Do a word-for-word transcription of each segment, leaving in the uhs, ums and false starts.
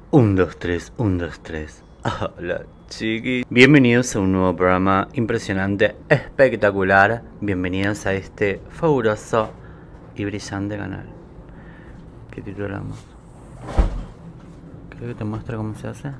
Un, dos, tres, un, dos, tres. Hola, chiqui. Bienvenidos a un nuevo programa impresionante, espectacular. Bienvenidos a este fabuloso y brillante canal. ¿Qué titulamos? Creo que te muestra cómo se hace.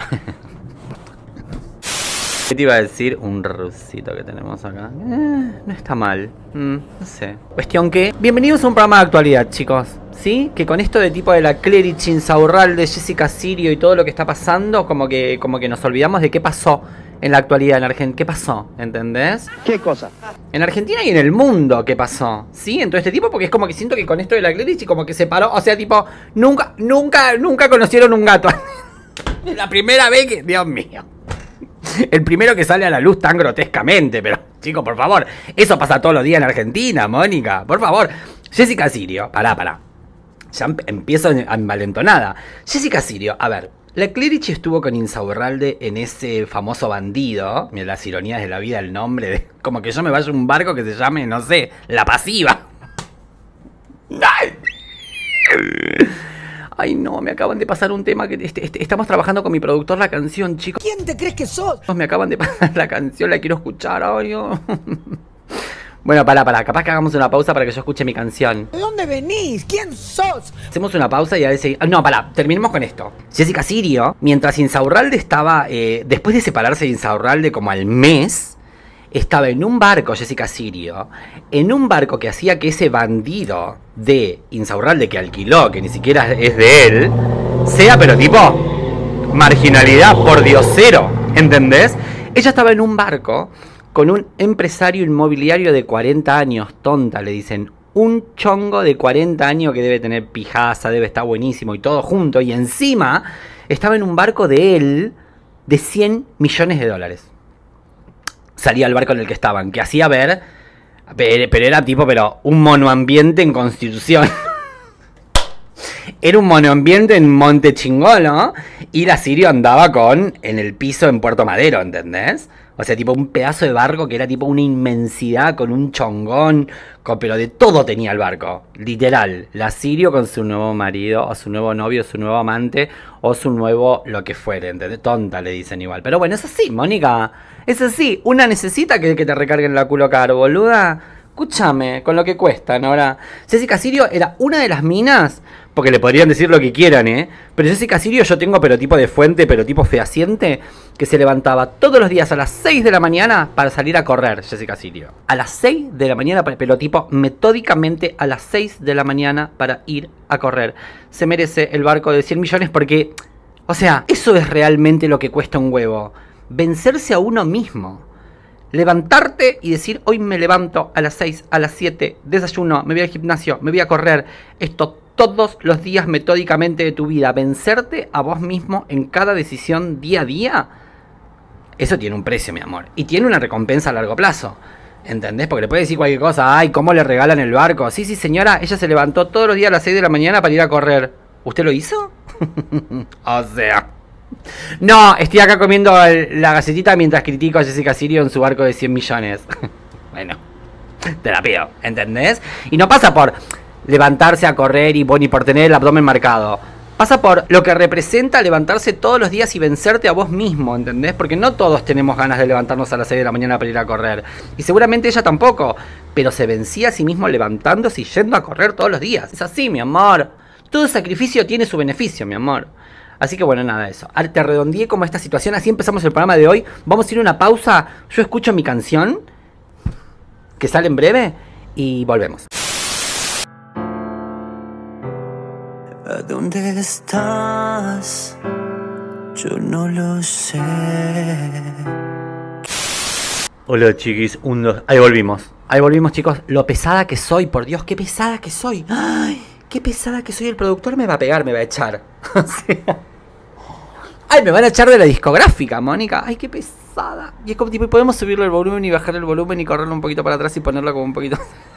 ¿Qué te iba a decir? Un rusito que tenemos acá. Eh, no está mal. Mm, no sé. Cuestión que... Bienvenidos a un programa de actualidad, chicos. ¿Sí? Que con esto de tipo de la Clerici, Insaurralde, Jessica Sirio y todo lo que está pasando, como que, como que nos olvidamos de qué pasó en la actualidad en Argentina. ¿Qué pasó? ¿Entendés? ¿Qué cosa? En Argentina y en el mundo, ¿qué pasó? ¿Sí? En todo este tipo, porque es como que siento que con esto de la Clerici como que se paró. O sea, tipo, nunca, nunca, nunca conocieron un gato. Es la primera vez que... Dios mío. El primero que sale a la luz tan grotescamente, pero, chicos, por favor, eso pasa todos los días en Argentina, Mónica, por favor. Jessica Sirio, pará, pará. Ya empiezo envalentonada. Jessica Sirio, a ver, la Clerici estuvo con Insaurralde en ese famoso bandido. Mira las ironías de la vida, el nombre de... Como que yo me vaya a un barco que se llame, no sé, La Pasiva. ¡Ay! Ay, no, me acaban de pasar un tema que este, este, estamos trabajando con mi productor la canción, chicos. ¿Quién te crees que sos? Me acaban de pasar la canción, la quiero escuchar, ay, oh. Bueno, pará, pará, capaz que hagamos una pausa para que yo escuche mi canción. ¿De dónde venís? ¿Quién sos? Hacemos una pausa y a ver si... No, pará, terminemos con esto. Jessica Sirio, mientras Insaurralde estaba... Eh, después de separarse de Insaurralde como al mes... Estaba en un barco, Jessica Sirio, en un barco que hacía que ese bandido de Insaurralde que alquiló, que ni siquiera es de él, sea pero tipo marginalidad por diosero, ¿entendés? Ella estaba en un barco con un empresario inmobiliario de cuarenta años, tonta, le dicen, un chongo de cuarenta años que debe tener pijaza, debe estar buenísimo y todo junto, y encima estaba en un barco de él de cien millones de dólares. Salía al barco en el que estaban, que hacía ver, pero era tipo, pero un monoambiente en Constitución. Era un monoambiente en Monte Chingolo, y la Sirio andaba con, en el piso en Puerto Madero, ¿entendés? O sea, tipo un pedazo de barco que era tipo una inmensidad, con un chongón, con, pero de todo tenía el barco, literal. La Sirio con su nuevo marido, o su nuevo novio, o su nuevo amante, o su nuevo lo que fuere, ¿entendés? Tonta le dicen igual. Pero bueno, es así, Mónica. Es así. Una necesita que, que te recarguen la culo caro, boluda. Escúchame, con lo que cuestan ahora. Jessica Sirio era una de las minas, porque le podrían decir lo que quieran, ¿eh? Pero Jessica Sirio yo tengo pero tipo de fuente, pero tipo fehaciente, que se levantaba todos los días a las seis de la mañana para salir a correr, Jessica Sirio. A las seis de la mañana, pero tipo metódicamente a las seis de la mañana para ir a correr. Se merece el barco de cien millones porque, o sea, eso es realmente lo que cuesta un huevo. Vencerse a uno mismo. Levantarte y decir, hoy me levanto a las seis, a las siete, desayuno, me voy al gimnasio, me voy a correr. Esto todos los días metódicamente de tu vida. Vencerte a vos mismo en cada decisión día a día. Eso tiene un precio, mi amor. Y tiene una recompensa a largo plazo. ¿Entendés? Porque le puedes decir cualquier cosa. Ay, ¿cómo le regalan el barco? Sí, sí, señora. Ella se levantó todos los días a las seis de la mañana para ir a correr. ¿Usted lo hizo? O sea... No, estoy acá comiendo la galletita mientras critico a Jessica Sirio en su barco de cien millones. Bueno, te la pido, ¿entendés? Y no pasa por levantarse a correr y, bueno, y por tener el abdomen marcado. Pasa por lo que representa levantarse todos los días y vencerte a vos mismo, ¿entendés? Porque no todos tenemos ganas de levantarnos a las seis de la mañana para ir a correr. Y seguramente ella tampoco. Pero se vencía a sí mismo levantándose y yendo a correr todos los días. Es así, mi amor. Todo sacrificio tiene su beneficio, mi amor. Así que bueno, nada de eso. Ahora te redondeé como esta situación. Así empezamos el programa de hoy. Vamos a ir a una pausa. Yo escucho mi canción, que sale en breve, y volvemos. ¿A dónde estás? Yo no lo sé. Hola, chiquis. Un, dos. Ahí volvimos. Ahí volvimos, chicos. Lo pesada que soy, por Dios, qué pesada que soy. Ay, qué pesada que soy. El productor me va a pegar, me va a echar. O sea... Ay, me van a echar de la discográfica, Mónica. Ay, qué pesada. Y es como tipo, podemos subirle el volumen y bajarle el volumen y correrlo un poquito para atrás y ponerlo como un poquito...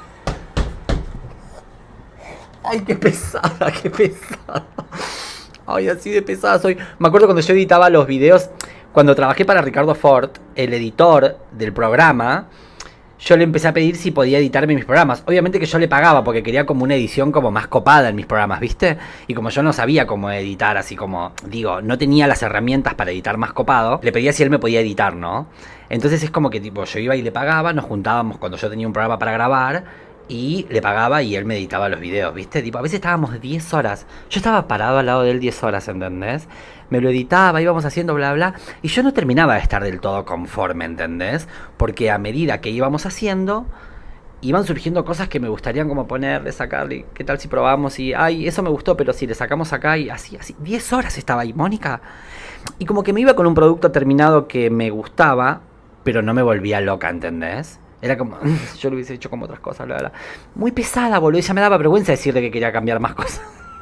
Ay, qué pesada, qué pesada. Ay, así de pesada soy. Me acuerdo cuando yo editaba los videos, cuando trabajé para Ricardo Ford, el editor del programa, yo le empecé a pedir si podía editarme mis programas. Obviamente que yo le pagaba porque quería como una edición como más copada en mis programas, ¿viste? Y como yo no sabía cómo editar, así como, digo, no tenía las herramientas para editar más copado, le pedía si él me podía editar, ¿no? Entonces es como que tipo, yo iba y le pagaba, nos juntábamos cuando yo tenía un programa para grabar y le pagaba y él me editaba los videos, ¿viste? Tipo, a veces estábamos diez horas. Yo estaba parado al lado de él diez horas, ¿entendés? Me lo editaba, íbamos haciendo bla bla, y yo no terminaba de estar del todo conforme, ¿entendés? Porque a medida que íbamos haciendo, iban surgiendo cosas que me gustarían como ponerle, sacarle, ¿qué tal si probamos? Y, ay, eso me gustó, pero si le sacamos acá y así, así, diez horas estaba ahí, Mónica. Y como que me iba con un producto terminado que me gustaba, pero no me volvía loca, ¿entendés? Era como, yo lo hubiese hecho como otras cosas, bla bla. Muy pesada, boludo, y ya me daba vergüenza decirle que quería cambiar más cosas.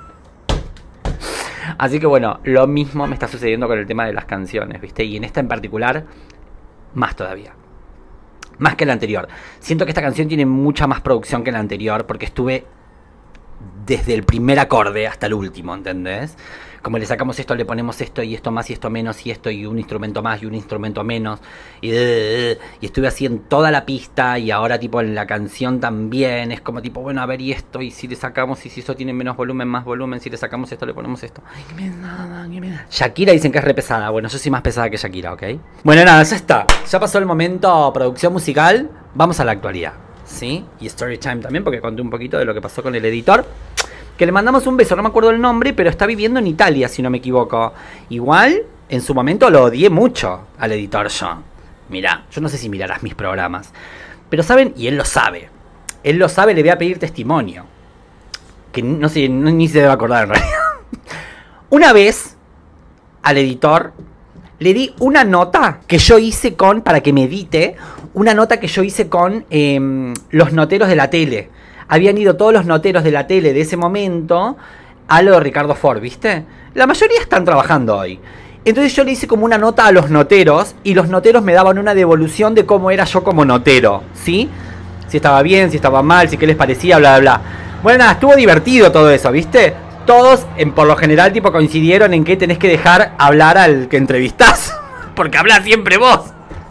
Así que bueno, lo mismo me está sucediendo con el tema de las canciones, ¿viste? Y en esta en particular, más todavía. Más que la anterior. Siento que esta canción tiene mucha más producción que la anterior porque estuve desde el primer acorde hasta el último, ¿entendés? Como le sacamos esto, le ponemos esto y esto más y esto menos y esto y un instrumento más y un instrumento menos y, y estuve así en toda la pista y ahora tipo en la canción también es como tipo, bueno, a ver y esto y si le sacamos y si eso tiene menos volumen, más volumen, si le sacamos esto, le ponemos esto. Ay, qué me da, qué me da. Shakira dicen que es re pesada, bueno, yo soy más pesada que Shakira, ¿ok? Bueno, nada, ya está, ya pasó el momento producción musical, vamos a la actualidad, ¿sí? Y story time también porque conté un poquito de lo que pasó con el editor. Que le mandamos un beso, no me acuerdo el nombre, pero está viviendo en Italia, si no me equivoco. Igual, en su momento lo odié mucho al editor yo. Mirá, yo no sé si mirarás mis programas. Pero saben, y él lo sabe. Él lo sabe, le voy a pedir testimonio. Que no sé, no, ni se debe acordar en realidad. Una vez, al editor, le di una nota que yo hice con, para que me edite, una nota que yo hice con eh, los noteros de la tele. Habían ido todos los noteros de la tele de ese momento a lo de Ricardo Ford, ¿viste? La mayoría están trabajando hoy. Entonces yo le hice como una nota a los noteros y los noteros me daban una devolución de cómo era yo como notero, ¿sí? Si estaba bien, si estaba mal, si qué les parecía, bla, bla, bla. Bueno, nada, estuvo divertido todo eso, ¿viste? Todos, en, por lo general, tipo, coincidieron en que tenés que dejar hablar al que entrevistás. Porque hablas siempre vos.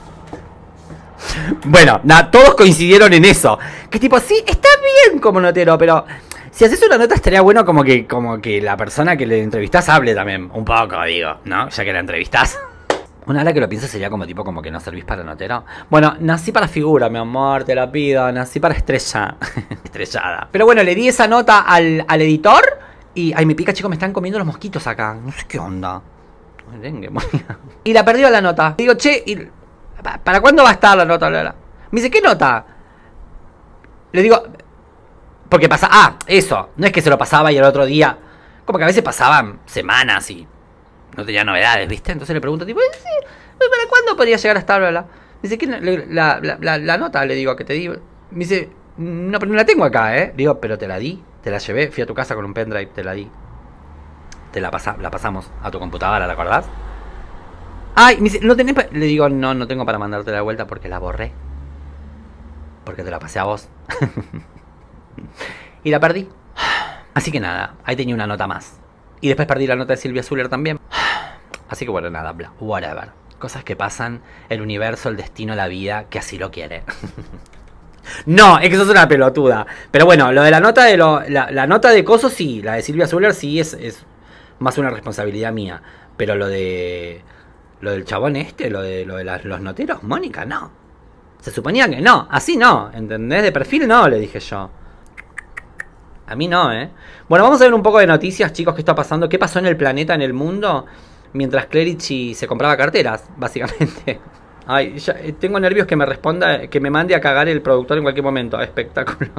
Bueno, nada, todos coincidieron en eso. Que tipo, sí, está bien como notero, pero si haces una nota estaría bueno como que, como que la persona que le entrevistás hable también. Un poco, digo, ¿no? Ya que la entrevistás. Una hora que lo pienso sería como tipo, como que no servís para notero. Bueno, nací para figura, mi amor, te la pido. Nací para estrella. Estrellada. Pero bueno, le di esa nota al, al editor. Y, ay, me pica, chicos, me están comiendo los mosquitos acá. No sé qué onda. Y la perdió la nota. Digo, che, y... ¿para cuándo va a estar la nota? Me dice, ¿qué nota? Le digo, porque pasa, ah, eso, no es que se lo pasaba y el otro día, como que a veces pasaban semanas y no tenía novedades, ¿viste? Entonces le pregunto, tipo, sí, ¿para cuándo podría llegar a estar? Me dice, ¿qué, la, la, la, la nota, le digo, que te digo. Me dice, no, pero no la tengo acá, ¿eh? Le digo, pero te la di, te la llevé, fui a tu casa con un pendrive, te la di. Te la, pasa, la pasamos a tu computadora, ¿te acordás? Ay, me dice, ¿no tenés pa-? Le digo, no, no tengo para mandarte de vuelta porque la borré. Porque te la pasé a vos. Y la perdí. Así que nada, ahí tenía una nota más. Y después perdí la nota de Silvia Zuller también. Así que bueno, nada, bla, whatever. Cosas que pasan, el universo, el destino, la vida, que así lo quiere. No, es que sos una pelotuda. Pero bueno, lo de la nota de lo, la, la nota de coso sí, la de Silvia Zuller sí es, es más una responsabilidad mía. Pero lo de... Lo del chabón este, lo de, lo de las, los noteros, Mónica, no. Se suponía que no, así no, ¿entendés? De perfil no, le dije yo. A mí no, ¿eh? Bueno, vamos a ver un poco de noticias, chicos, qué está pasando. ¿Qué pasó en el planeta, en el mundo? Mientras Clerici se compraba carteras, básicamente. Ay, ya, tengo nervios que me responda, que me mande a cagar el productor en cualquier momento. Espectáculo.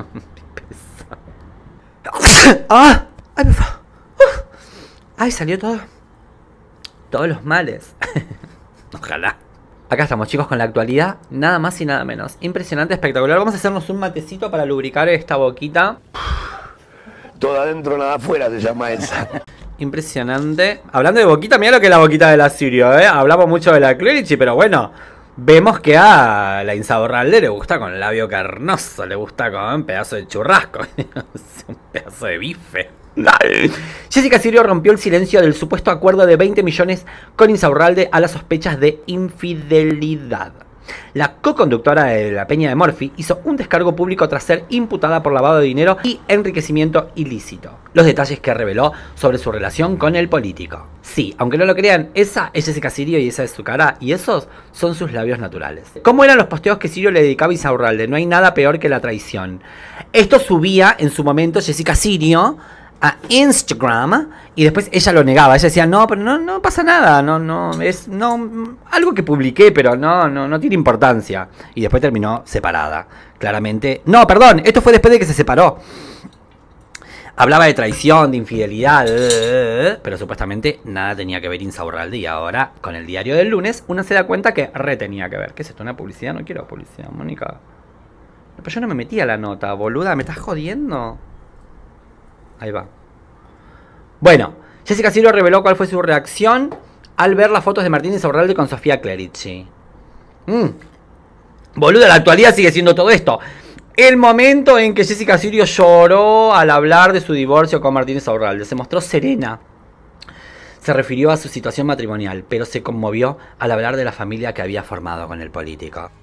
¡Ah! ¡Ay, me fa... uh. ¡Ay, salió todo! Todos los males. Ojalá. Acá estamos, chicos, con la actualidad. Nada más y nada menos. Impresionante, espectacular. Vamos a hacernos un matecito para lubricar esta boquita. Todo adentro, nada afuera se llama esa. Impresionante. Hablando de boquita, mira lo que es la boquita de la Sirio, ¿eh? Hablamos mucho de la Clerici, pero bueno. Vemos que a la Insaurralde le gusta con labio carnoso. Le gusta con un pedazo de churrasco. Un pedazo de bife. Jessica Sirio rompió el silencio del supuesto acuerdo de veinte millones con Insaurralde a las sospechas de infidelidad. La co-conductora de la Peña de Morphy hizo un descargo público tras ser imputada por lavado de dinero y enriquecimiento ilícito. Los detalles que reveló sobre su relación con el político. Sí, aunque no lo crean, esa es Jessica Sirio y esa es su cara, y esos son sus labios naturales. ¿Cómo eran los posteos que Sirio le dedicaba a Insaurralde? No hay nada peor que la traición. Esto subía en su momento Jessica Sirio a Instagram y después ella lo negaba. Ella decía, no, pero no, no pasa nada, no, no, es no, algo que publiqué, pero no, no, no tiene importancia. Y después terminó separada. Claramente. No, perdón, esto fue después de que se separó. Hablaba de traición, de infidelidad, pero supuestamente nada tenía que ver Insaurralde. Y ahora, con el diario del lunes, uno se da cuenta que re tenía que ver. ¿Qué es esto? ¿Una publicidad? No quiero publicidad, Mónica. Pero yo no me metí a la nota, boluda, ¿me estás jodiendo? Ahí va. Bueno, Jessica Sirio reveló cuál fue su reacción al ver las fotos de Martín Insaurralde con Sofía Clerici. Mm. Boluda, la actualidad sigue siendo todo esto. El momento en que Jessica Sirio lloró al hablar de su divorcio con Martín Insaurralde. Se mostró serena. Se refirió a su situación matrimonial, pero se conmovió al hablar de la familia que había formado con el político.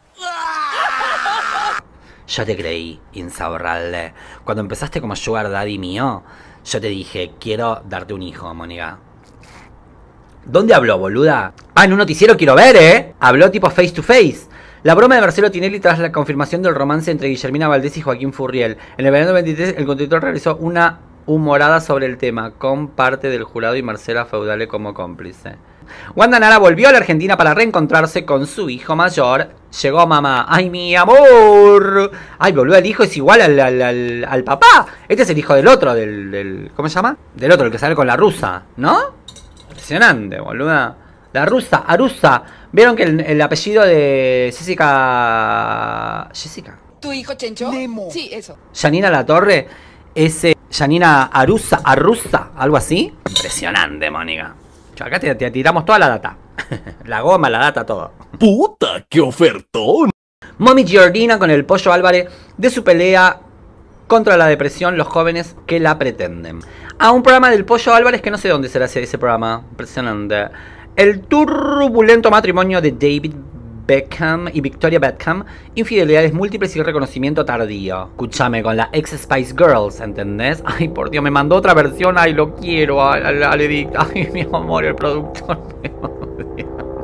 Yo te creí, Insaurralde. Cuando empezaste como sugar daddy mío, yo te dije, quiero darte un hijo, Mónica. ¿Dónde habló, boluda? Ah, en un noticiero quiero ver, ¿eh? Habló tipo face to face. La broma de Marcelo Tinelli tras la confirmación del romance entre Guillermina Valdés y Joaquín Furriel. En el verano veintitrés, el conductor realizó una humorada sobre el tema, con parte del jurado y Marcela Feudale como cómplice. Wanda Nara volvió a la Argentina para reencontrarse con su hijo mayor. Llegó mamá. ¡Ay, mi amor! ¡Ay, boludo! El hijo es igual al, al, al, al papá. Este es el hijo del otro, del, del... ¿Cómo se llama? Del otro, el que sale con la rusa, ¿no? Impresionante, boluda. La rusa, Arusa. ¿Vieron que el, el apellido de Jessica... Jessica? ¿Tu hijo Chencho? Nemo. Sí, eso. Yanina Latorre es eh, Yanina Arusa, Arrusa, algo así. Impresionante, Mónica. Acá te, te tiramos toda la data. La goma, la data, todo. ¡Puta, qué ofertón! Mommy Giordina con el Pollo Álvarez de su pelea contra la depresión, los jóvenes que la pretenden. A un programa del Pollo Álvarez que no sé dónde será ese, ese programa. Impresionante. El turbulento matrimonio de David Beckham y Victoria Beckham, infidelidades múltiples y reconocimiento tardío. Escúchame, con la ex Spice Girls, ¿entendés? Ay, por Dios, me mandó otra versión, ay, lo quiero, al, al edit. Ay, mi amor, el productor me odia.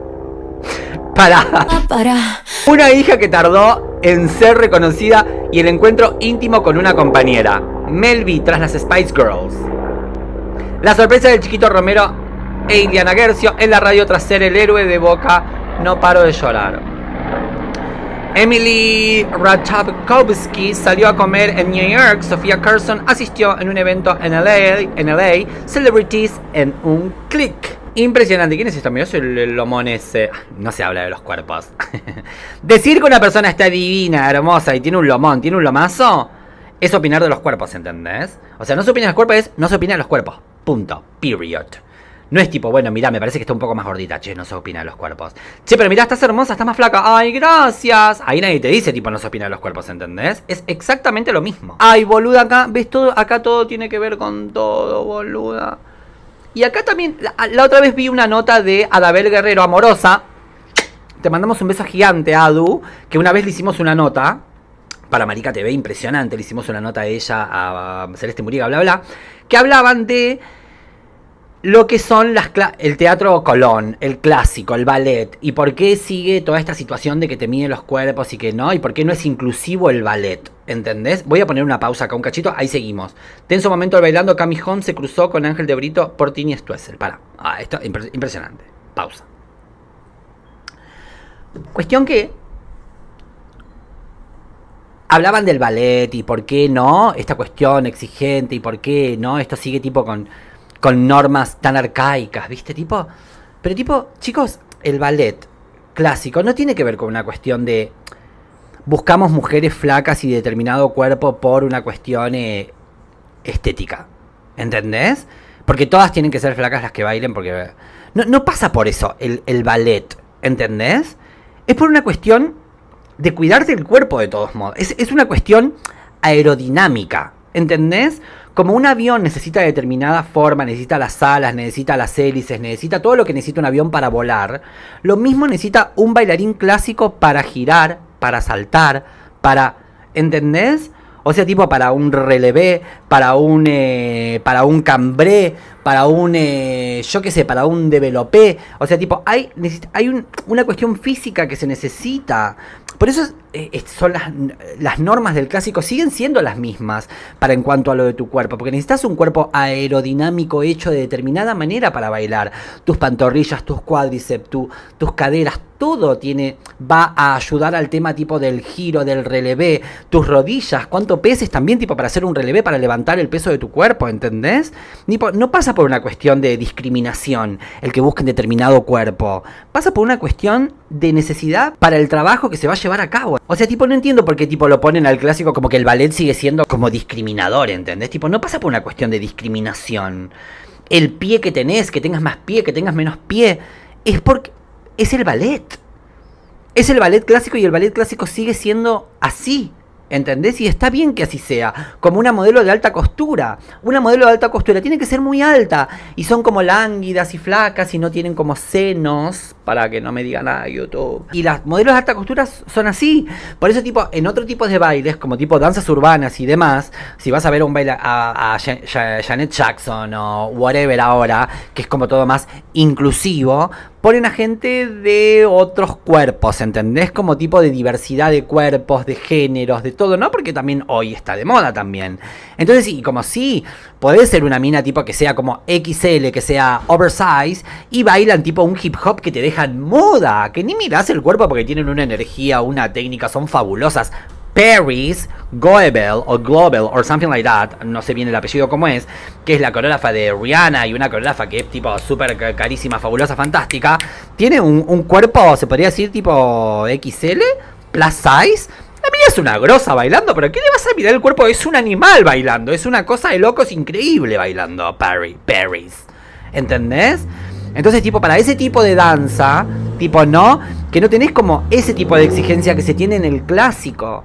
Pará. Para. Una hija que tardó en ser reconocida y el encuentro íntimo con una compañera. Mel B tras las Spice Girls. La sorpresa del chiquito Romero e Iliana Gercio en la radio tras ser el héroe de Boca. No paro de llorar. Emily Ratajkowski salió a comer en New York. Sofía Carson asistió en un evento en L A, en L A Celebrities en un clic. Impresionante. ¿Quién es esto? Yo soy el, el lomón ese. No se habla de los cuerpos. Decir que una persona está divina, hermosa y tiene un lomón, tiene un lomazo, es opinar de los cuerpos, ¿entendés? O sea, no se opina de los cuerpos, es no se opina de los cuerpos. Punto. Period. No es tipo, bueno, mirá, me parece que está un poco más gordita. Che, no se opina de los cuerpos. Che, pero mirá, estás hermosa, estás más flaca. Ay, gracias. Ahí nadie te dice, tipo, no se opina de los cuerpos, ¿entendés? Es exactamente lo mismo. Ay, boluda, acá, ¿ves todo? Acá todo tiene que ver con todo, boluda. Y acá también, la, la otra vez vi una nota de Adabel Guerrero, Amorosa. Te mandamos un beso gigante, Adu. Que una vez le hicimos una nota para Marica T V, impresionante. Le hicimos una nota de ella a Celeste Muriga, bla, bla. Que hablaban de lo que son las el teatro Colón, el clásico, el ballet, y por qué sigue toda esta situación de que te miden los cuerpos y que no, y por qué no es inclusivo el ballet, ¿entendés? Voy a poner una pausa acá, un cachito, ahí seguimos. Tenso momento bailando, Cami Holmes se cruzó con Ángel de Brito por Tini Stoessel. Para, ah, esto impre impresionante. Pausa. Cuestión que hablaban del ballet y por qué no, esta cuestión exigente y por qué no, esto sigue tipo con... con normas tan arcaicas, ¿viste? Tipo, pero tipo, chicos, el ballet clásico no tiene que ver con una cuestión de buscamos mujeres flacas y determinado cuerpo por una cuestión eh, estética, ¿entendés? Porque todas tienen que ser flacas las que bailen, porque no, no pasa por eso el, el ballet, ¿entendés? Es por una cuestión de cuidarte el cuerpo de todos modos, es, es una cuestión aerodinámica, ¿entendés? como un avión necesita determinada forma, necesita las alas, necesita las hélices, necesita todo lo que necesita un avión para volar, lo mismo necesita un bailarín clásico para girar, para saltar, para... ¿Entendés? O sea, tipo para un relevé, para un eh, para un cambré, para un, eh, yo qué sé, para un developé. O sea, tipo, hay, hay un, una cuestión física que se necesita. Por eso eh, son las, las normas del clásico siguen siendo las mismas para en cuanto a lo de tu cuerpo. Porque necesitas un cuerpo aerodinámico hecho de determinada manera para bailar. Tus pantorrillas, tus cuádriceps, tu, tus caderas, todo tiene, va a ayudar al tema tipo del giro, del relevé. Tus rodillas, cuánto peses también tipo para hacer un relevé, para levantar el peso de tu cuerpo, ¿entendés? No pasa por una cuestión de discriminación el que busquen determinado cuerpo. Pasa por una cuestión de necesidad para el trabajo que se va a llevar a cabo. O sea, tipo, no entiendo por qué tipo lo ponen al clásico como que el ballet sigue siendo como discriminador, ¿entendés? Tipo, no pasa por una cuestión de discriminación. El pie que tenés, que tengas más pie, que tengas menos pie, es porque es el ballet. Es el ballet clásico y el ballet clásico sigue siendo así. ¿Entendés? Y está bien que así sea, como una modelo de alta costura. Una modelo de alta costura tiene que ser muy alta. Y son como lánguidas y flacas y no tienen como senos, para que no me digan nada YouTube. Y las modelos de alta costura son así. Por eso tipo, en otro tipo de bailes, como tipo danzas urbanas y demás, si vas a ver un baile a, a Janet Jackson o whatever ahora, que es como todo más inclusivo, ponen a gente de otros cuerpos, ¿entendés? Como tipo de diversidad de cuerpos, de géneros, de todo, ¿no? Porque también hoy está de moda también. Entonces, y como sí, podés ser una mina tipo que sea como equis ele, que sea oversize, y bailan tipo un hip hop que te dejan moda, que ni mirás el cuerpo porque tienen una energía, una técnica, son fabulosas. Paris Goebel o Global or something like that, no sé bien el apellido cómo es, que es la coreógrafa de Rihanna y una coreógrafa que es tipo súper carísima, fabulosa, fantástica, tiene un, un cuerpo, se podría decir tipo equis ele, plus size. La mina es una grosa bailando, pero ¿qué le vas a mirar el cuerpo? Es un animal bailando, es una cosa de locos increíble bailando Paris, Paris, ¿entendés? Entonces, tipo, para ese tipo de danza, tipo, no, que no tenés como ese tipo de exigencia que se tiene en el clásico.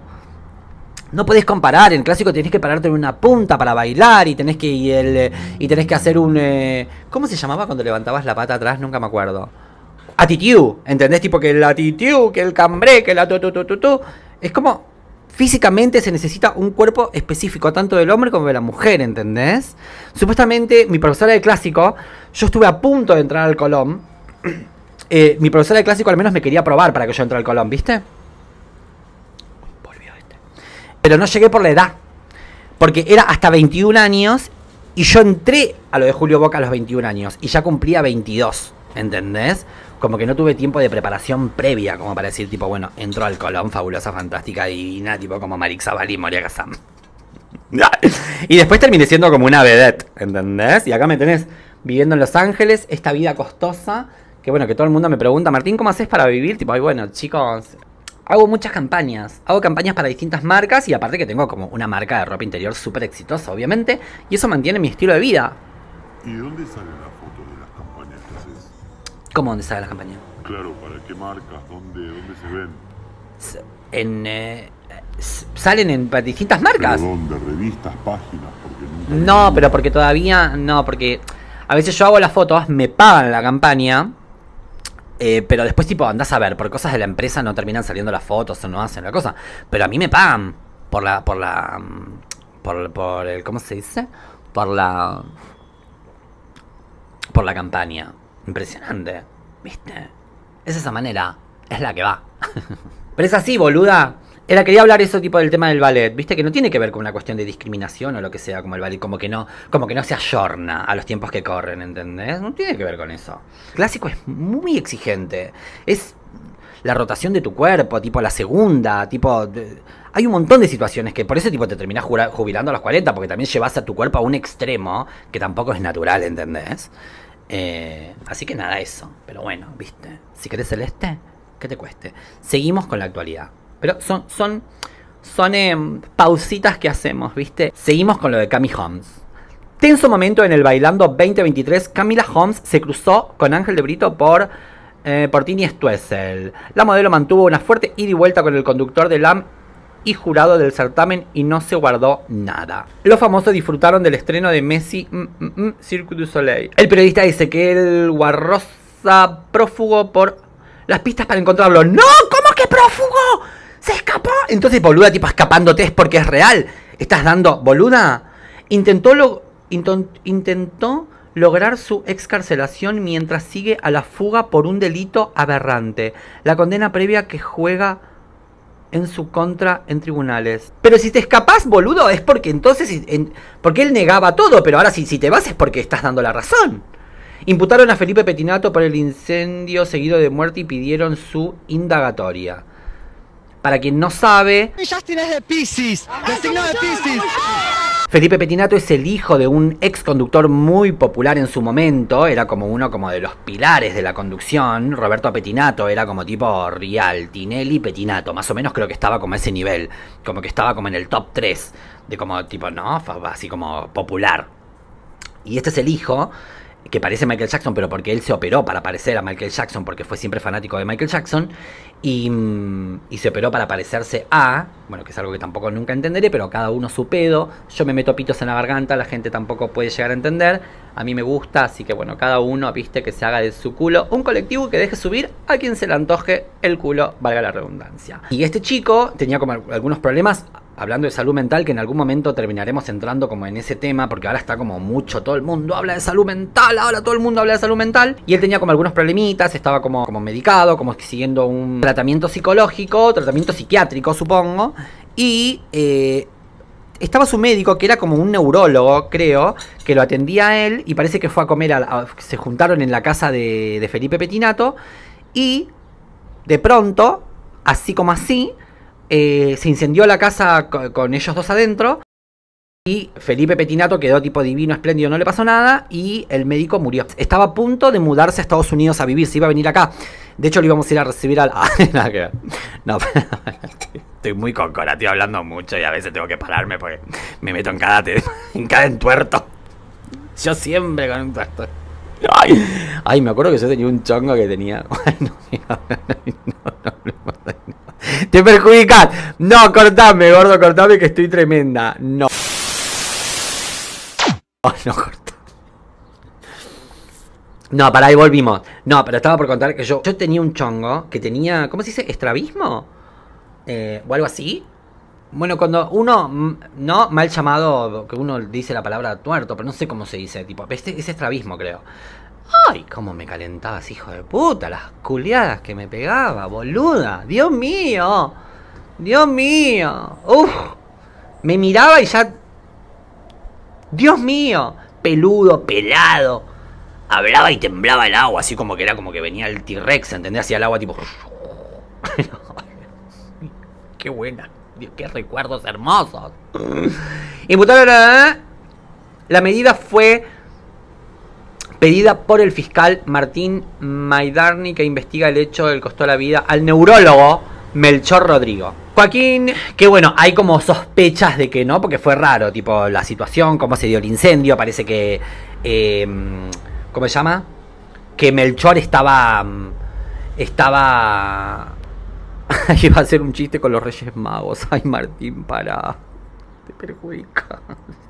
No podés comparar, en el clásico tenés que pararte en una punta para bailar y tenés que y el, y tenés que hacer un... Eh, ¿cómo se llamaba cuando levantabas la pata atrás? Nunca me acuerdo. Attitude, ¿entendés? Tipo que el attitude, que el cambré, que la tu tu tu tu tu. Es como... Físicamente se necesita un cuerpo específico, tanto del hombre como de la mujer, ¿entendés? Supuestamente, mi profesora de clásico, yo estuve a punto de entrar al Colón. Eh, mi profesora de clásico al menos me quería probar para que yo entre al Colón, ¿viste? Volvió este. Pero no llegué por la edad. Porque era hasta veintiún años y yo entré a lo de Julio Boca a los veintiún años y ya cumplía veintidós, ¿entendés? Como que no tuve tiempo de preparación previa, como para decir, tipo, bueno, entro al Colón, fabulosa, fantástica, divina, tipo como Marix Zavalí y Moria Kazam. Y después terminé siendo como una vedette, ¿entendés? Y acá me tenés viviendo en Los Ángeles, esta vida costosa, que bueno, que todo el mundo me pregunta, Martín, ¿cómo haces para vivir? Tipo, ay, bueno, chicos, hago muchas campañas, hago campañas para distintas marcas y aparte que tengo como una marca de ropa interior súper exitosa, obviamente, y eso mantiene mi estilo de vida. ¿Y de dónde sale la foto de las campañas que haces? ¿Cómo dónde sale la campaña? Claro, ¿para qué marcas? ¿Dónde, dónde se ven? En, eh, salen en distintas marcas. ¿Pero dónde? ¿Revistas, páginas? Porque nunca no, pero porque todavía... No, porque a veces yo hago las fotos, me pagan la campaña, eh, pero después tipo andás a ver, por cosas de la empresa no terminan saliendo las fotos o no hacen la cosa. Pero a mí me pagan por la... Por la... Por, por el... ¿Cómo se dice? Por la... Por la campaña. Impresionante, ¿viste? Es esa manera, es la que va. Pero es así, boluda. Era, quería hablar eso tipo del tema del ballet, ¿viste? Que no tiene que ver con una cuestión de discriminación o lo que sea, como el ballet, como que no, como que no se ayorna a los tiempos que corren, ¿entendés? No tiene que ver con eso. El clásico es muy exigente. Es la rotación de tu cuerpo, tipo la segunda, tipo... De, hay un montón de situaciones que por eso tipo te terminás jubilando a los cuarenta, porque también llevas a tu cuerpo a un extremo que tampoco es natural, ¿entendés? Eh, así que nada, eso. Pero bueno, ¿viste? Si querés celeste, que te cueste. Seguimos con la actualidad. Pero son son son eh, pausitas que hacemos, ¿viste? Seguimos con lo de Cami Holmes. Tenso momento en el Bailando veinte veintitrés. Camila Holmes se cruzó con Ángel de Brito por eh, por Tini Stoessel. La modelo mantuvo una fuerte ida y vuelta con el conductor de la y jurado del certamen y no se guardó nada. Los famosos disfrutaron del estreno de Messi mm, mm, mm, Cirque du Soleil. El periodista dice que el Guarrosa prófugo por las pistas para encontrarlo. ¡No! ¿Cómo que prófugo? ¡Se escapó! Entonces, boluda, tipo escapándote es porque es real. ¿Estás dando, boluda? Intentó, lo, inton, intentó lograr su excarcelación mientras sigue a la fuga por un delito aberrante. La condena previa que juega en su contra en tribunales. Pero si te escapás, boludo, es porque entonces... En, porque él negaba todo, pero ahora si, si te vas es porque estás dando la razón. Imputaron a Felipe Pettinato por el incendio seguido de muerte y pidieron su indagatoria. Para quien no sabe... Justin es de Piscis, del signo de Piscis. Felipe Pettinato es el hijo de un ex conductor muy popular en su momento. Era como uno como de los pilares de la conducción. Roberto Pettinato era como tipo Rial, Tinelli, Pettinato. Más o menos creo que estaba como a ese nivel. Como que estaba como en el top tres. De como tipo, no, así como popular. Y este es el hijo... que parece Michael Jackson, pero porque él se operó para parecer a Michael Jackson, porque fue siempre fanático de Michael Jackson, y, y se operó para parecerse a, bueno, que es algo que tampoco nunca entenderé, pero cada uno su pedo. Yo me meto pitos en la garganta, la gente tampoco puede llegar a entender, a mí me gusta, así que bueno, cada uno, viste, que se haga de su culo un colectivo que deje subir a quien se le antoje el culo, valga la redundancia. Y este chico tenía como algunos problemas, hablando de salud mental, que en algún momento terminaremos entrando como en ese tema, porque ahora está como mucho, todo el mundo habla de salud mental, ahora todo el mundo habla de salud mental, y él tenía como algunos problemitas, estaba como, como medicado, como siguiendo un tratamiento psicológico, tratamiento psiquiátrico supongo, y eh, estaba su médico, que era como un neurólogo, creo, que lo atendía a él, y parece que fue a comer, a, a, se juntaron en la casa de, de Felipe Pettinato, y de pronto, así como así, Eh, se incendió la casa con, con ellos dos adentro. Y Felipe Pettinato quedó tipo divino, espléndido, no le pasó nada. Y el médico murió. Estaba a punto de mudarse a Estados Unidos a vivir. Se iba a venir acá. De hecho, lo íbamos a ir a recibir al... Ah, nada que ver. No, estoy muy concora, estoy hablando mucho y a veces tengo que pararme porque me meto en cada, te... en cada entuerto. Yo siempre con un tuerto. Ay, ay, me acuerdo que yo tenía un chongo que tenía... Ay, no, no, no, no, no, no. Te perjudicas. No, cortame, gordo, cortame que estoy tremenda. No. Oh, no, corta. No, pará, ahí volvimos. No, pero estaba por contar que yo, yo tenía un chongo que tenía, ¿cómo se dice? ¿Estrabismo? Eh, o algo así. Bueno, cuando uno, no, mal llamado, que uno dice la palabra tuerto, pero no sé cómo se dice, tipo, este es estrabismo, creo. Ay, cómo me calentabas, hijo de puta, las culiadas que me pegaba, boluda. Dios mío, Dios mío. Uf, me miraba y ya... Dios mío, peludo, pelado. Hablaba y temblaba el agua, así como que era como que venía el T-Rex, ¿entendés? Hacía el agua tipo... Qué buena, Dios, qué recuerdos hermosos. Imputaron, la medida fue... pedida por el fiscal Martín Maidarni, que investiga el hecho que le costó la vida al neurólogo Melchor Rodrigo. Joaquín, que bueno, hay como sospechas de que no, porque fue raro, tipo la situación, cómo se dio el incendio, parece que... Eh, ¿Cómo se llama? Que Melchor estaba... Estaba... Iba a hacer un chiste con los Reyes Magos. Ay, Martín, para. Te perjudica.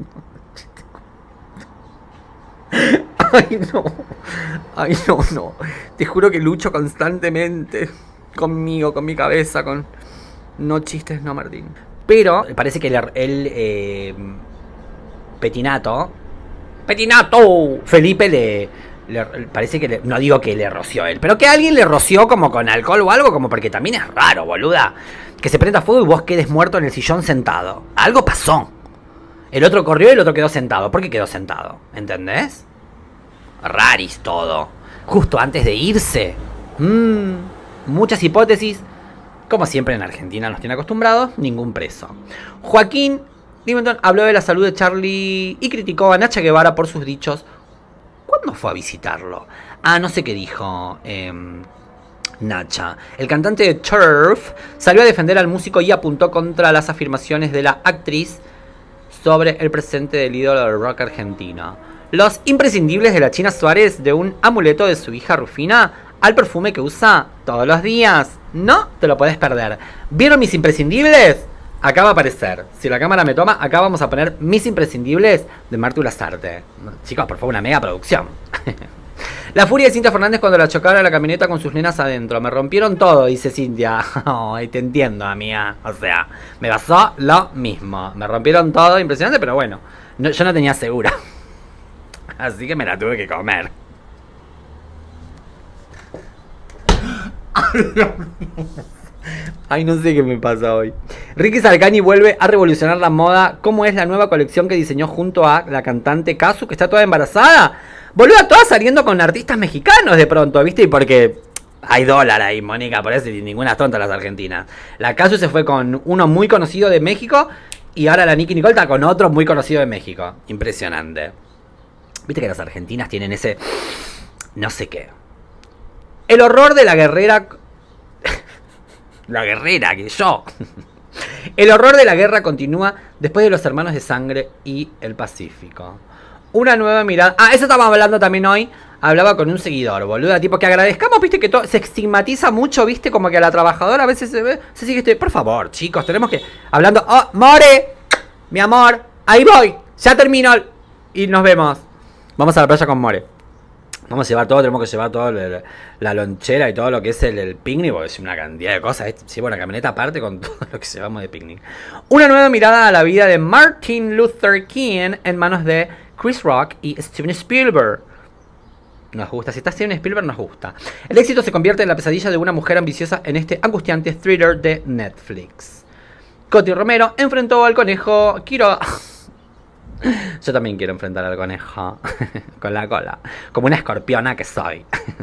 Ay, no. Ay, no, no. Te juro que lucho constantemente conmigo, con mi cabeza, con... No chistes, no, Martín. Pero parece que el... el eh, Pettinato... ¡Pettinato! Felipe le... le parece que... Le, no digo que le roció él, pero que alguien le roció como con alcohol o algo, como porque también es raro, boluda. Que se prenda fuego y vos quedes muerto en el sillón sentado. Algo pasó. El otro corrió y el otro quedó sentado. ¿Por qué quedó sentado? ¿Entendés? Raris todo. Justo antes de irse. Mmm, muchas hipótesis. Como siempre en Argentina nos tiene acostumbrados, ningún preso. Joaquín Limenton habló de la salud de Charlie y criticó a Nacha Guevara por sus dichos. ¿Cuándo fue a visitarlo? Ah, no sé qué dijo eh, Nacha. El cantante de Turf salió a defender al músico y apuntó contra las afirmaciones de la actriz sobre el presente del ídolo del rock argentino. Los imprescindibles de la China Suárez, de un amuleto de su hija Rufina al perfume que usa todos los días. No te lo podés perder. ¿Vieron mis imprescindibles? acá va a aparecer. Si la cámara me toma, acá vamos a poner mis imprescindibles de Martu Lazarte. Chicos, por favor, una mega producción. La furia de Cintia Fernández cuando la chocaron a la camioneta con sus nenas adentro. Me rompieron todo, dice Cintia. Ay, te entiendo, amiga. O sea, me pasó lo mismo. Me rompieron todo, impresionante, pero bueno. No, yo no tenía segura. Así que me la tuve que comer. Ay, no sé qué me pasa hoy. Ricky Sarkani vuelve a revolucionar la moda. ¿Cómo es la nueva colección que diseñó junto a la cantante Kazu, que está toda embarazada? Boluda, toda saliendo con artistas mexicanos de pronto, ¿viste? Y porque hay dólar ahí, Mónica, por eso y ninguna tonta las argentinas. La Kazu se fue con uno muy conocido de México y ahora la Nicki Nicole está con otro muy conocido de México. Impresionante. Viste que las argentinas tienen ese... no sé qué. El horror de la guerrera... la guerrera, que yo. El horror de la guerra continúa después de los Hermanos de Sangre y el Pacífico. Una nueva mirada... Ah, eso estábamos hablando también hoy. Hablaba con un seguidor, boluda. Tipo, que agradezcamos, viste, que todo se estigmatiza mucho, viste, como que a la trabajadora a veces se ve... Se sigue este... Por favor, chicos, tenemos que... Hablando... Oh, More, mi amor, ahí voy. Ya termino. Y nos vemos. Vamos a la playa con More. Vamos a llevar todo, tenemos que llevar todo, el, la lonchera y todo lo que es el, el picnic, porque es una cantidad de cosas. Llevo una camioneta aparte con todo lo que llevamos de picnic. Una nueva mirada a la vida de Martin Luther King en manos de Chris Rock y Steven Spielberg. Nos gusta, si está Steven Spielberg nos gusta. El éxito se convierte en la pesadilla de una mujer ambiciosa en este angustiante thriller de Netflix. Coti Romero enfrentó al conejo Kiro... Yo también quiero enfrentar al conejo con la cola, como una escorpiona que soy.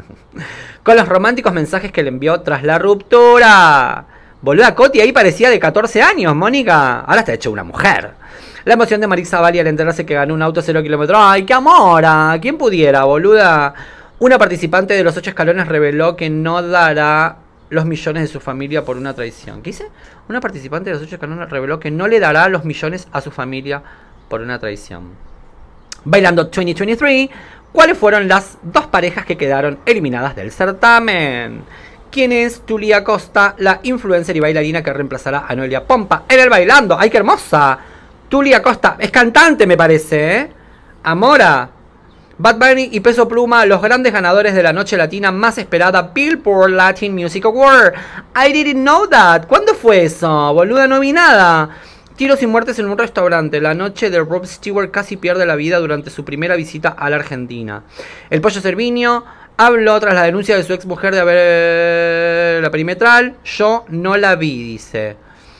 Con los románticos mensajes que le envió tras la ruptura. Boluda, Coti ahí parecía de catorce años, Mónica. Ahora está hecho una mujer. La emoción de Marisa Bali al enterarse que ganó un auto cero kilómetros. ¡Ay, qué amora! ¿Quién pudiera, boluda? Una participante de los ocho escalones reveló que no dará los millones de su familia por una traición. ¿Qué dice? Una participante de los ocho escalones reveló que no le dará los millones a su familia por una traición. Bailando dos mil veintitrés, ¿cuáles fueron las dos parejas que quedaron eliminadas del certamen? ¿Quién es Tulia Costa, la influencer y bailarina que reemplazará a Noelia Pompa en el Bailando? ¡Ay, qué hermosa! Tulia Costa, es cantante me parece, ¿eh? Amora. Bad Bunny y Peso Pluma, los grandes ganadores de la noche latina más esperada Billboard Latin Music Award. I didn't know that. ¿Cuándo fue eso? Boluda, no vi nada. Tiros y muertes en un restaurante. La noche de Rod Stewart casi pierde la vida durante su primera visita a la Argentina. El Pollo Cerviño habló tras la denuncia de su ex mujer de haber la perimetral. Yo no la vi, dice.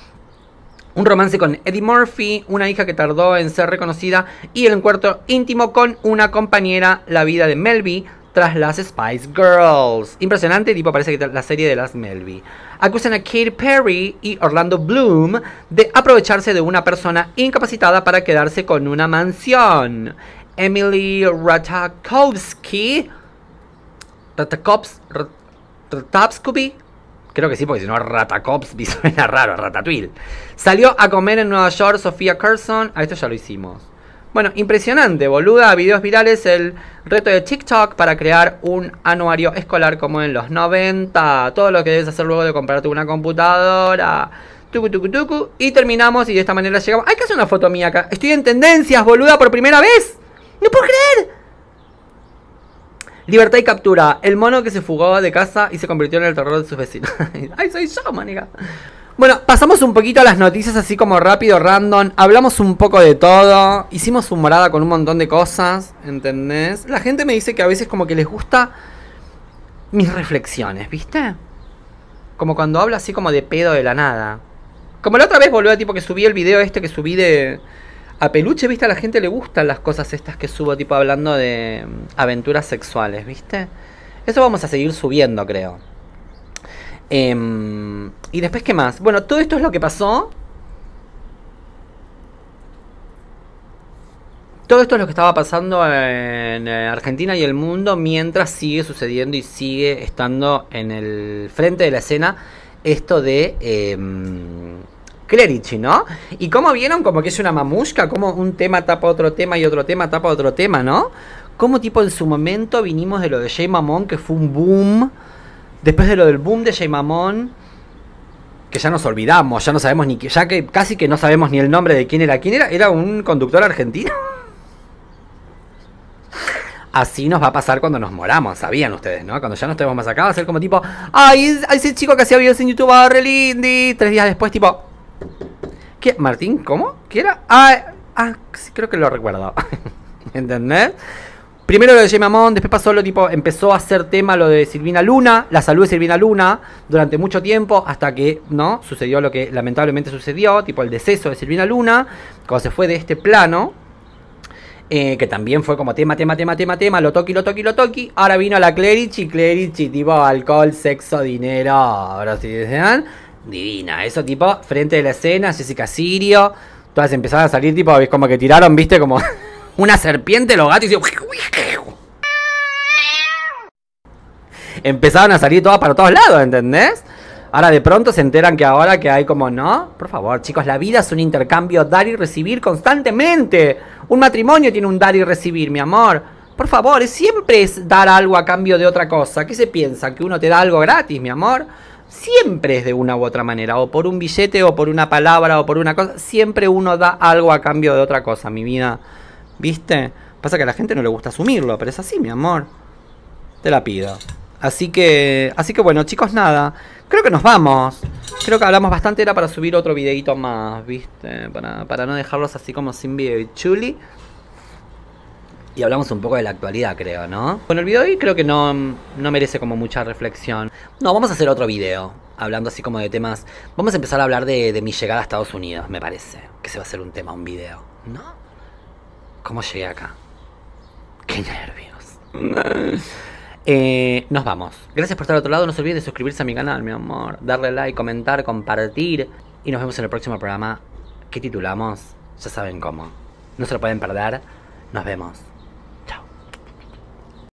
Un romance con Eddie Murphy, una hija que tardó en ser reconocida y el encuentro íntimo con una compañera, la vida de Melby tras las Spice Girls. Impresionante, tipo parece que la serie de las Melby. Acusan a Katy Perry y Orlando Bloom de aprovecharse de una persona incapacitada para quedarse con una mansión. Emily Ratajkowski, Ratakops, Ratajkowski, creo que sí, porque si no Ratajkowski suena raro, Ratatouille. Salió a comer en Nueva York Sofía Carson. A esto ya lo hicimos. Bueno, impresionante, boluda. Videos virales, el reto de TikTok para crear un anuario escolar como en los noventa. Todo lo que debes hacer luego de comprarte una computadora. Tucu, tucu, tucu. Y terminamos y de esta manera llegamos. Hay que hacer una foto mía acá. Estoy en tendencias, boluda, por primera vez. ¡No puedo creer! Libertad y captura. El mono que se fugó de casa y se convirtió en el terror de sus vecinos. ¡Ay, soy yo, manica! Bueno, pasamos un poquito a las noticias así como rápido, random. Hablamos un poco de todo. Hicimos humorada con un montón de cosas, ¿entendés? La gente me dice que a veces como que les gusta mis reflexiones, ¿viste? Como cuando hablo así como de pedo de la nada. Como la otra vez, boludo, tipo que subí el video este que subí de... A Peluche, ¿viste? A la gente le gustan las cosas estas que subo, tipo hablando de aventuras sexuales, ¿viste? Eso vamos a seguir subiendo, creo. Eh, y después, ¿qué más? Bueno, todo esto es lo que pasó. Todo esto es lo que estaba pasando en Argentina y el mundo mientras sigue sucediendo y sigue estando en el frente de la escena esto de eh, Clerici, ¿no? Y como vieron, como que es una mamushka, como un tema tapa otro tema y otro tema tapa otro tema, ¿no? Como tipo en su momento vinimos de lo de Jay Mamón, que fue un boom. Después de lo del boom de Jay Mamón, que ya nos olvidamos, ya no sabemos ni que, ya que casi que no sabemos ni el nombre de quién era. ¿Quién era? Era un conductor argentino. Así nos va a pasar cuando nos moramos, sabían ustedes, ¿no? Cuando ya no estemos más acá, va a ser como tipo, ay, ese chico que hacía videos en YouTube, ah, re lindi. Tres días después, tipo, ¿qué? ¿Martín? ¿Cómo? ¿Qué era? Ah, ah sí, creo que lo recuerdo. ¿Entendés? Primero lo de Jay Mamón, después pasó lo tipo, empezó a hacer tema lo de Silvina Luna, la salud de Silvina Luna, durante mucho tiempo, hasta que, ¿no? Sucedió lo que lamentablemente sucedió, tipo el deceso de Silvina Luna, cuando se fue de este plano. Eh, que también fue como tema, tema, tema, tema, tema, lo toqui, lo toqui, lo toqui. Ahora vino la Clerici, Clerici, tipo alcohol, sexo, dinero. Ahora sí desean. Divina, eso tipo, frente de la escena, Jessica Sirio. Todas empezaron a salir, tipo, ves como que tiraron, viste, como una serpiente, los gatos y empezaron a salir todas para todos lados, ¿entendés? Ahora de pronto se enteran que ahora que hay como, no, por favor, chicos, la vida es un intercambio, dar y recibir constantemente. Un matrimonio tiene un dar y recibir, mi amor. Por favor, es, siempre es dar algo a cambio de otra cosa. ¿Qué se piensa? ¿Que uno te da algo gratis, mi amor? Siempre es de una u otra manera, o por un billete, o por una palabra, o por una cosa. Siempre uno da algo a cambio de otra cosa, mi vida. ¿Viste? Pasa que a la gente no le gusta asumirlo, pero es así, mi amor. Te la pido. Así que, así que bueno, chicos, nada. Creo que nos vamos. Creo que hablamos bastante. Era para subir otro videito más, ¿viste? Para, para no dejarlos así como sin video y chuli. Y hablamos un poco de la actualidad, creo, ¿no? Bueno, el video de hoy creo que no, no merece como mucha reflexión. No, vamos a hacer otro video. Hablando así como de temas. Vamos a empezar a hablar de, de mi llegada a Estados Unidos, me parece. Que se va a hacer un tema, un video. ¿No? ¿Cómo llegué acá? Qué nervios. Eh, nos vamos. Gracias por estar al otro lado. No se olviden de suscribirse a mi canal, mi amor. Darle like, comentar, compartir. Y nos vemos en el próximo programa que titulamos, ya saben cómo. No se lo pueden perder. Nos vemos.